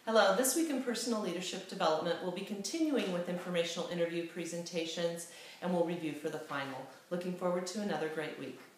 Hello, this week in Personal Leadership Development, we'll be continuing with informational interview presentations and we'll review for the final. Looking forward to another great week.